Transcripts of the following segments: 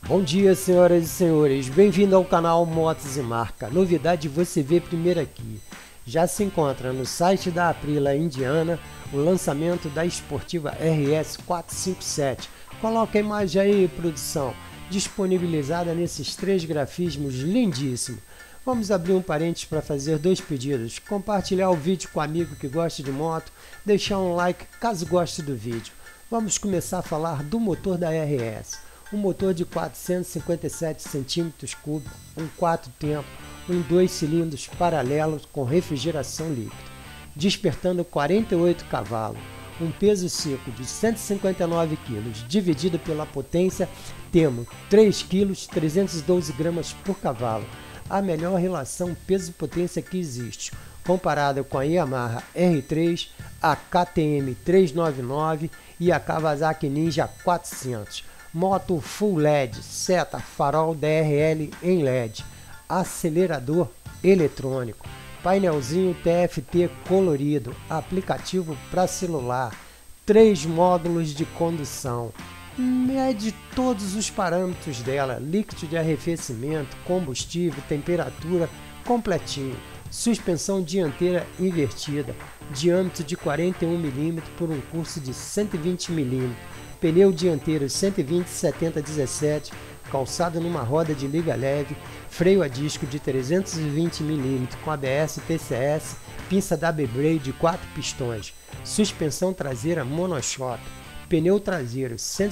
Bom dia, senhoras e senhores, bem-vindo ao canal Motos e Marca. Novidade você vê primeiro aqui. Já se encontra no site da Aprilia Indiana o lançamento da esportiva RS 457. Coloca a imagem aí, produção, disponibilizada nesses três grafismos lindíssimos. Vamos abrir um parênteses para fazer dois pedidos: compartilhar o vídeo com um amigo que gosta de moto, deixar um like caso goste do vídeo. Vamos começar a falar do motor da RS. Um motor de 457 cm3, um 4 tempo, um 2 cilindros paralelos com refrigeração líquida, despertando 48 cavalos, um peso seco de 159 kg, dividido pela potência, temos 3 kg 312 gramas por cavalo, a melhor relação peso-potência que existe, comparada com a Yamaha R3, a KTM 399 e a Kawasaki Ninja 400. Moto Full LED, seta, farol DRL em LED, acelerador eletrônico, painelzinho TFT colorido, aplicativo para celular, 3 módulos de condução, mede todos os parâmetros dela, líquido de arrefecimento, combustível, temperatura, completinho, suspensão dianteira invertida, diâmetro de 41 mm por um curso de 120 mm, pneu dianteiro 120/70/17, calçado numa roda de liga leve, freio a disco de 320 mm com ABS TCS, pinça WD de 4 pistões, suspensão traseira monoshock, pneu traseiro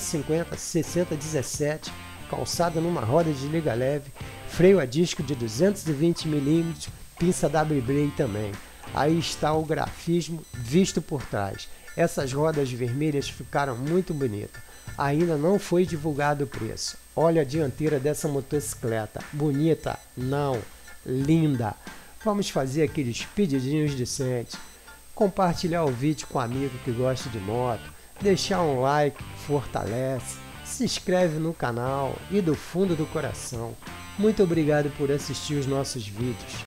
150/60/17, calçado numa roda de liga leve, freio a disco de 220 mm, pinça WD também. Aí está o grafismo visto por trás. Essas rodas vermelhas ficaram muito bonitas. Ainda não foi divulgado o preço. Olha a dianteira dessa motocicleta. Bonita? Não. Linda. Vamos fazer aqueles pedidinhos decentes. Compartilhar o vídeo com um amigo que gosta de moto. Deixar um like, fortalece. Se inscreve no canal e do fundo do coração. Muito obrigado por assistir os nossos vídeos.